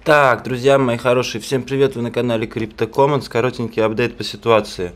Так, друзья мои хорошие, всем привет, вы на канале CryptoCommons, коротенький апдейт по ситуации.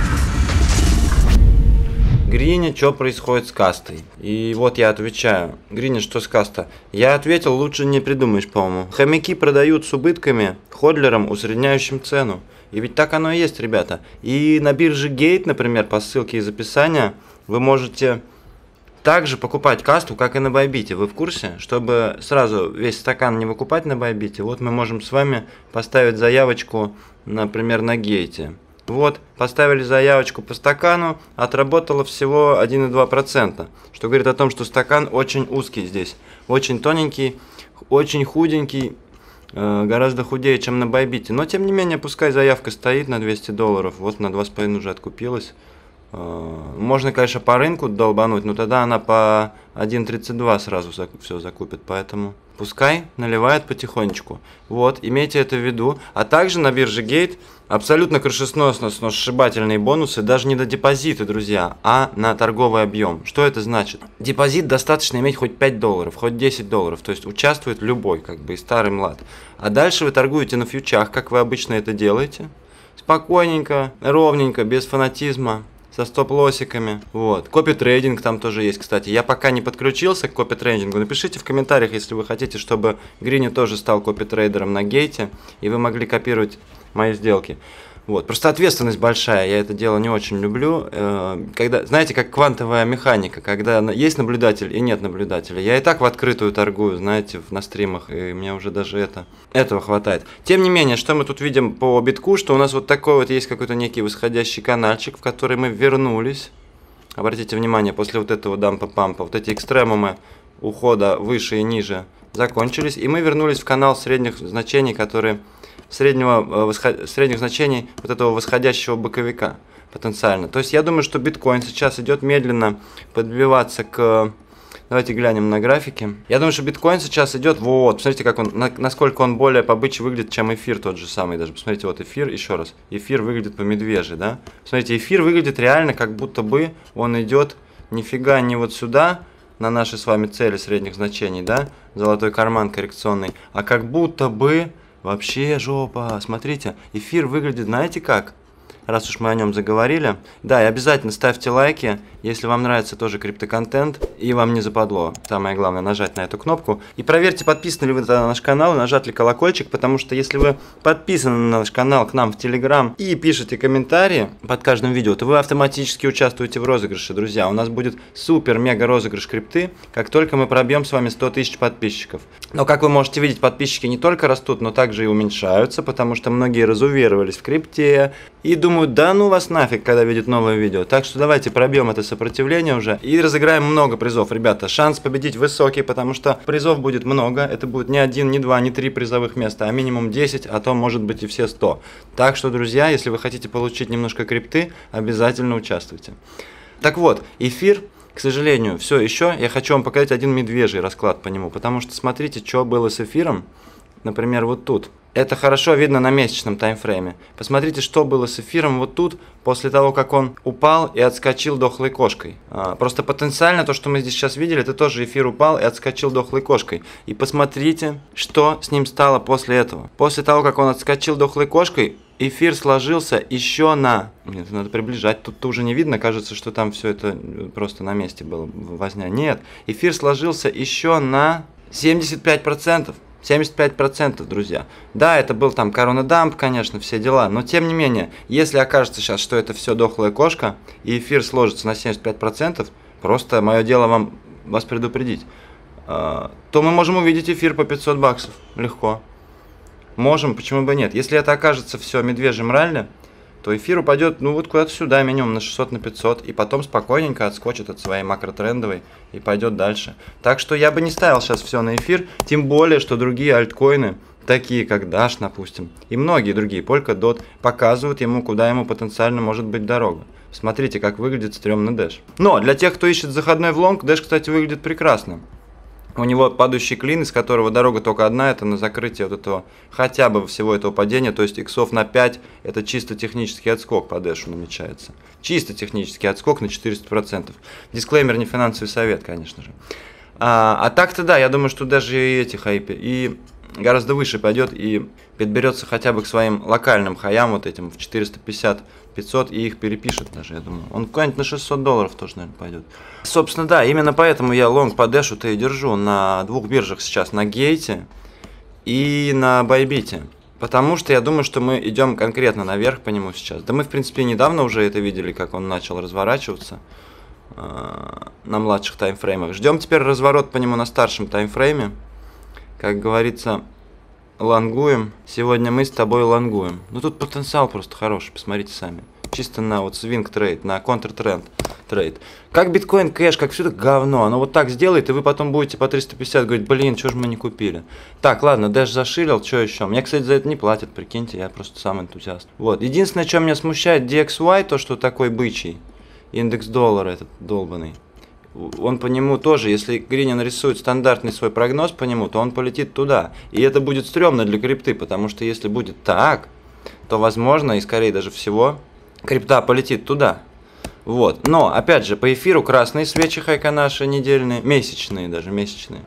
Гриня, что происходит с кастой? И вот я отвечаю. Гриня, что с каста? Я ответил, лучше не придумаешь, по-моему. Хомяки продают с убытками, ходлерам, усредняющим цену. И ведь так оно и есть, ребята. И на бирже Gate, например, по ссылке из описания, вы можете также покупать касту, как и на Байбите. Вы в курсе? Чтобы сразу весь стакан не выкупать на Байбите, вот мы можем с вами поставить заявочку, например, на Гейте. Вот, поставили заявочку по стакану, отработало всего 1,2%, что говорит о том, что стакан очень узкий здесь, очень тоненький, очень худенький, гораздо худее, чем на Байбите. Но, тем не менее, пускай заявка стоит на $200, вот на 2,5 уже откупилась. Можно, конечно, по рынку долбануть, но тогда она по 1,32 сразу все закупит, поэтому пускай наливает потихонечку. Вот, имейте это в виду. А также на бирже Gate абсолютно крышесносно, сносшибательные бонусы, даже не на депозиты, друзья, а на торговый объем. Что это значит? Депозит достаточно иметь хоть $5, хоть $10, то есть участвует любой, как бы и старый млад. А дальше вы торгуете на фьючах, как вы обычно это делаете, спокойненько, ровненько, без фанатизма. Со стоп-лоссиками. Вот. Копи-трейдинг там тоже есть, кстати. Я пока не подключился к копи-трейдингу. Напишите в комментариях, если вы хотите, чтобы Гриня тоже стал копи-трейдером на Гейте, и вы могли копировать мои сделки. Вот. Просто ответственность большая, я это дело не очень люблю. Когда, знаете, как квантовая механика, когда есть наблюдатель и нет наблюдателя. Я и так в открытую торгую, знаете, на стримах, и мне уже даже этого хватает. Тем не менее, что мы тут видим по битку, что у нас вот такой вот есть какой-то некий восходящий канальчик, в который мы вернулись. Обратите внимание, после вот этого дампа-пампа, вот эти экстремумы ухода выше и ниже закончились, и мы вернулись в канал средних значений, который... средних значений вот этого восходящего боковика потенциально. То есть я думаю, что биткоин сейчас идет медленно подбиваться к... Давайте глянем на графики. Я думаю, что биткоин сейчас идет... Вот, посмотрите, как он, насколько он более побыче выглядит, чем эфир тот же самый. Даже посмотрите, вот эфир, еще раз. Эфир выглядит по медвежьи, да? Посмотрите, эфир выглядит реально, как будто бы он идет нифига не вот сюда, на наши с вами цели средних значений, да? Золотой карман коррекционный. А как будто бы... Вообще жопа, смотрите, эфир выглядит, знаете как? Раз уж мы о нем заговорили. Да, и обязательно ставьте лайки, если вам нравится тоже криптоконтент и вам не западло. Самое главное нажать на эту кнопку. И проверьте, подписаны ли вы на наш канал и нажали ли колокольчик, потому что если вы подписаны на наш канал к нам в Telegram и пишете комментарии под каждым видео, то вы автоматически участвуете в розыгрыше, друзья. У нас будет супер-мега розыгрыш крипты, как только мы пробьем с вами 100 тысяч подписчиков. Но, как вы можете видеть, подписчики не только растут, но также и уменьшаются, потому что многие разуверовались в крипте и думают, да ну вас нафиг, когда видят новое видео. Так что давайте пробьем это сопротивление уже и разыграем много призов, ребята. Шанс победить высокий, потому что призов будет много. Это будет не 1, не 2, не 3 призовых места, а минимум 10, а то может быть и все 100. Так что, друзья, если вы хотите получить немножко крипты, обязательно участвуйте. Так вот, эфир, к сожалению, все еще. Я хочу вам показать один медвежий расклад по нему, потому что смотрите, что было с эфиром. Например, вот тут. Это хорошо видно на месячном таймфрейме. Посмотрите, что было с эфиром вот тут, после того, как он упал и отскочил дохлой кошкой. Просто потенциально то, что мы здесь сейчас видели, это тоже эфир упал и отскочил дохлой кошкой. И посмотрите, что с ним стало после этого. После того, как он отскочил дохлой кошкой, эфир сложился еще на... Блин, это надо приближать, тут уже не видно, кажется, что там все это просто на месте было возня. Нет, эфир сложился еще на 75%. 75%, друзья. Да, это был там коронадамп, конечно, все дела, но тем не менее, если окажется сейчас, что это все дохлая кошка, и эфир сложится на 75%, просто мое дело вас предупредить, то мы можем увидеть эфир по $500 легко. Можем, почему бы нет. Если это окажется все медвежьим ралли, то эфир упадет, ну вот куда-то сюда, минимум на 600, на 500, и потом спокойненько отскочит от своей макротрендовой и пойдет дальше. Так что я бы не ставил сейчас все на эфир, тем более, что другие альткоины, такие как Dash, допустим, и многие другие, Polkadot, показывают ему, куда ему потенциально может быть дорога. Смотрите, как выглядит стрёмный Dash. Но для тех, кто ищет заходной в лонг, Dash, кстати, выглядит прекрасно. У него падающий клин, из которого дорога только одна, это на закрытие вот этого, хотя бы всего этого падения, то есть иксов на 5, это чисто технический отскок по дэшу намечается. Чисто технический отскок на 400%. Дисклеймер, не финансовый совет, конечно же. А так-то да, я думаю, что даже и эти хайпы, и гораздо выше пойдет и подберется хотя бы к своим локальным хаям, вот этим в 450-500, и их перепишет даже, я думаю. Он куда-нибудь на $600 тоже, наверное, пойдет. Собственно, да, именно поэтому я лонг по дэшу-то и держу на двух биржах сейчас, на Гейте и на Байбите. Потому что я думаю, что мы идем конкретно наверх по нему сейчас. Да мы, в принципе, недавно уже это видели, как он начал разворачиваться на младших таймфреймах. Ждем теперь разворот по нему на старшем таймфрейме. Как говорится, лонгуем. Сегодня мы с тобой лонгуем. Ну тут потенциал просто хороший, посмотрите сами. Чисто на вот свинг трейд, на контртренд трейд. Как биткоин кэш, как все это говно. Оно вот так сделает, и вы потом будете по 350 говорить, блин, что же мы не купили. Так, ладно, Dash заширил, что еще? Мне, кстати, за это не платят, прикиньте, я просто сам энтузиаст. Вот, единственное, что меня смущает, DXY, то, что такой бычий. Индекс доллара этот долбанный. Он по нему тоже, если Грини нарисует стандартный свой прогноз по нему, то он полетит туда. И это будет стрёмно для крипты, потому что если будет так, то возможно, и скорее даже всего, крипта полетит туда. Вот. Но, опять же, по эфиру красные свечи хайка наши недельные, месячные даже, месячные.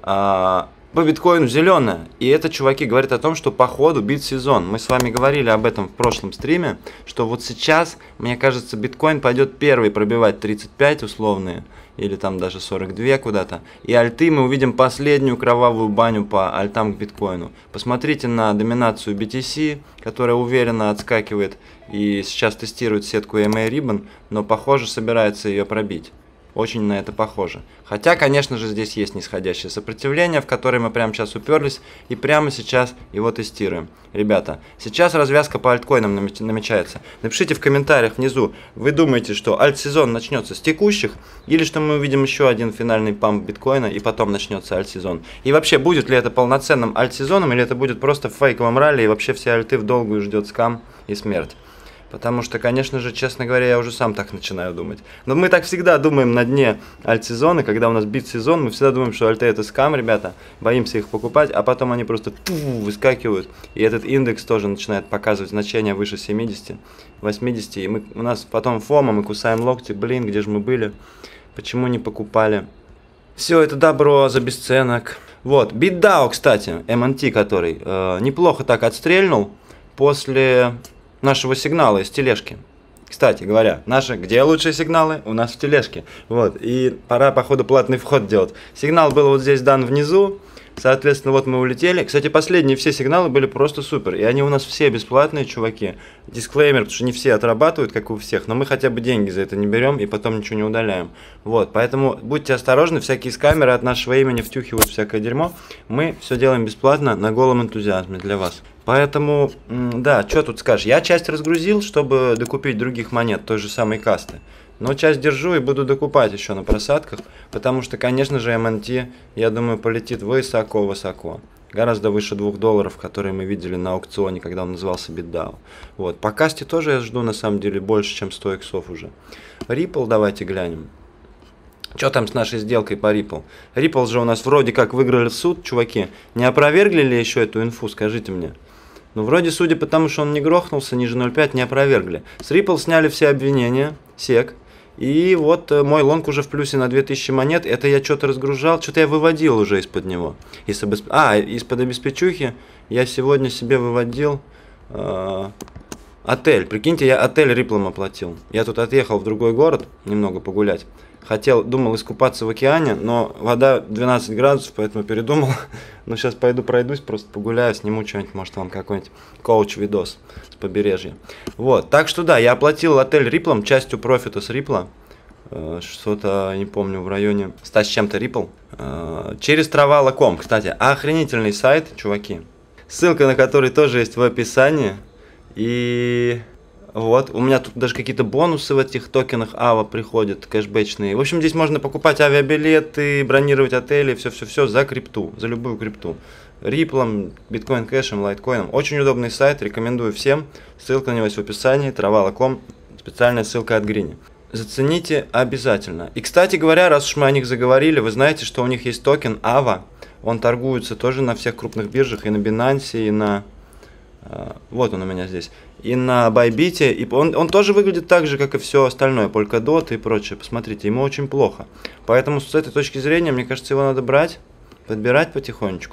По биткоину зеленая. И это, чуваки, говорит о том, что по ходу бит-сезон. Мы с вами говорили об этом в прошлом стриме, что вот сейчас, мне кажется, биткоин пойдет первый пробивать 35 условные, или там даже 42 куда-то. И альты мы увидим последнюю кровавую баню по альтам к биткоину. Посмотрите на доминацию BTC, которая уверенно отскакивает и сейчас тестирует сетку EMA Ribbon, но похоже собирается ее пробить. Очень на это похоже. Хотя, конечно же, здесь есть нисходящее сопротивление, в которое мы прямо сейчас уперлись, и прямо сейчас его тестируем. Ребята, сейчас развязка по альткоинам намечается. Напишите в комментариях внизу, вы думаете, что альт-сезон начнется с текущих, или что мы увидим еще один финальный памп биткоина, и потом начнется альт-сезон. И вообще, будет ли это полноценным альт-сезоном, или это будет просто в фейковом ралли, и вообще все альты в долгую ждет скам и смерть. Потому что, конечно же, честно говоря, я уже сам так начинаю думать. Но мы так всегда думаем на дне альт-сезона, когда у нас бит-сезон, мы всегда думаем, что альты это скам, ребята, боимся их покупать, а потом они просто выскакивают, и этот индекс тоже начинает показывать значения выше 70, 80, и у нас потом фома, мы кусаем локти, блин, где же мы были, почему не покупали. Все это добро за бесценок. Вот, BitDAO, кстати, MNT, который неплохо так отстрельнул после нашего сигнала из тележки. Кстати говоря, наши, где лучшие сигналы? У нас в тележке. Вот, и пора, походу, платный вход делать. Сигнал был вот здесь дан внизу, соответственно, вот мы улетели. Кстати, последние все сигналы были просто супер, и они у нас все бесплатные, чуваки. Дисклеймер, потому что не все отрабатывают, как у всех, но мы хотя бы деньги за это не берем и потом ничего не удаляем. Вот, поэтому будьте осторожны, всякие скамеры от нашего имени втюхивают всякое дерьмо. Мы все делаем бесплатно, на голом энтузиазме для вас. Поэтому, да, что тут скажешь, я часть разгрузил, чтобы докупить других монет той же самой касты. Но часть держу и буду докупать еще на просадках, потому что, конечно же, MNT, я думаю, полетит высоко-высоко. Гораздо выше $2, которые мы видели на аукционе, когда он назывался BitDAO. Вот, по касте тоже я жду, на самом деле, больше, чем 100 иксов уже. Ripple давайте глянем. Что там с нашей сделкой по Ripple? Ripple же у нас вроде как выиграли суд, чуваки. Не опровергли ли еще эту инфу, скажите мне? Ну, вроде, судя по тому, что он не грохнулся, ниже 0.5 не опровергли. С Ripple сняли все обвинения, SEC. И вот мой лонг уже в плюсе на 2000 монет. Это я что-то разгружал, что-то я выводил уже из-под него. Из-под обеспечухи я сегодня себе выводил отель. Прикиньте, я отель Ripple оплатил. Я тут отъехал в другой город немного погулять. Думал искупаться в океане, но вода 12 градусов, поэтому передумал. Но сейчас пойду пройдусь, просто погуляю, сниму что-нибудь, может вам какой-нибудь коуч-видос с побережья. Вот, так что да, я оплатил отель Ripple, частью профита с Ripple. Что-то, не помню, в районе 100 с чем-то Ripple. Через Travala.com, кстати, охренительный сайт, чуваки. Ссылка на который тоже есть в описании. И вот, у меня тут даже какие-то бонусы в этих токенах AVA приходят, кэшбэчные. В общем, здесь можно покупать авиабилеты, бронировать отели, все-все-все за крипту, за любую крипту. Ripple, биткоин кэшем, лайткоином. Очень удобный сайт, рекомендую всем. Ссылка на него есть в описании, Travala.com, специальная ссылка от Грини. Зацените обязательно. И, кстати говоря, раз уж мы о них заговорили, вы знаете, что у них есть токен AVA. Он торгуется тоже на всех крупных биржах, и на Binance, и на... Вот он у меня здесь. И на Bybit. И он тоже выглядит так же, как и все остальное. Polkadot и прочее. Посмотрите, ему очень плохо. Поэтому с этой точки зрения, мне кажется, его надо брать, подбирать потихонечку.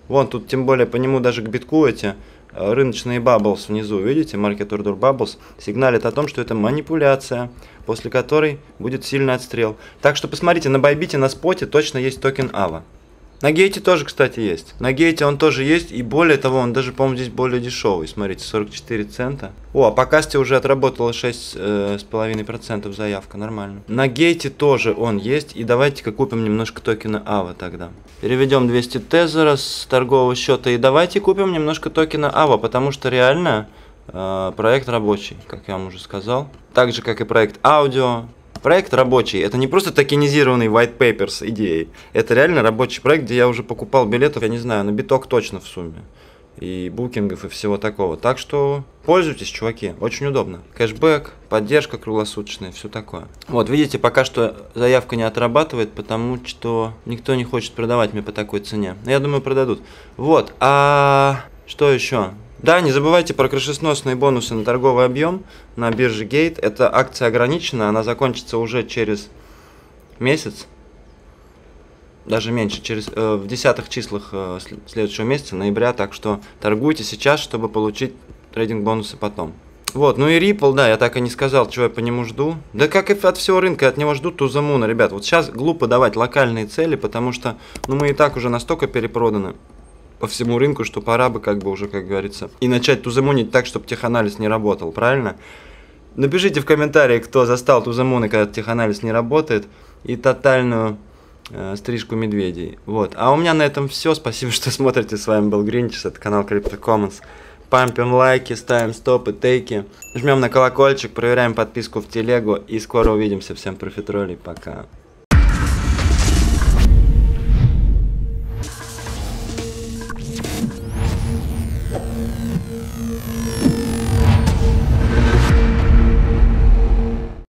Вон тут тем более по нему даже к битку эти рыночные bubbles внизу, видите, market order bubbles, сигналит о том, что это манипуляция, после которой будет сильный отстрел. Так что посмотрите, на Bybit, на споте точно есть токен AVA. На гейте тоже, кстати, есть. На гейте он тоже есть, и более того, он даже, по-моему, здесь более дешевый. Смотрите, 44 цента. О, а по касте уже отработала 6,5% заявка, нормально. На гейте тоже он есть, и давайте-ка купим немножко токена AVA тогда. Переведем 200 тезера с торгового счета, и давайте купим немножко токена AVA, потому что реально проект рабочий, как я вам уже сказал. Так же, как и проект аудио. Проект рабочий, это не просто токенизированный white papers идеи, это реально рабочий проект, где я уже покупал билетов, я не знаю, на биток точно в сумме, и букингов, и всего такого. Так что пользуйтесь, чуваки, очень удобно. Кэшбэк, поддержка круглосуточная, все такое. Вот, видите, пока что заявка не отрабатывает, потому что никто не хочет продавать мне по такой цене. Я думаю, продадут. Вот, а что еще? Да, не забывайте про крышесносные бонусы на торговый объем на бирже Gate. Эта акция ограничена, она закончится уже через месяц. Даже меньше, в 10 числах следующего месяца, ноября. Так что торгуйте сейчас, чтобы получить трейдинг бонусы потом. Вот, ну и Ripple, да, я так и не сказал, чего я по нему жду. Да как и от всего рынка, от него жду to the moon, ребят. Вот сейчас глупо давать локальные цели, потому что ну, мы и так уже настолько перепроданы по всему рынку, что пора бы как бы уже, как говорится, и начать туземунить так, чтобы теханализ не работал, правильно? Напишите в комментарии, кто застал туземуны, когда теханализ не работает, и тотальную стрижку медведей. Вот. А у меня на этом все. Спасибо, что смотрите. С вами был Гринчес, это канал Crypto Commons. Пампим лайки, ставим стопы, тейки, жмем на колокольчик, проверяем подписку в телегу, и скоро увидимся. Всем профитролей, пока.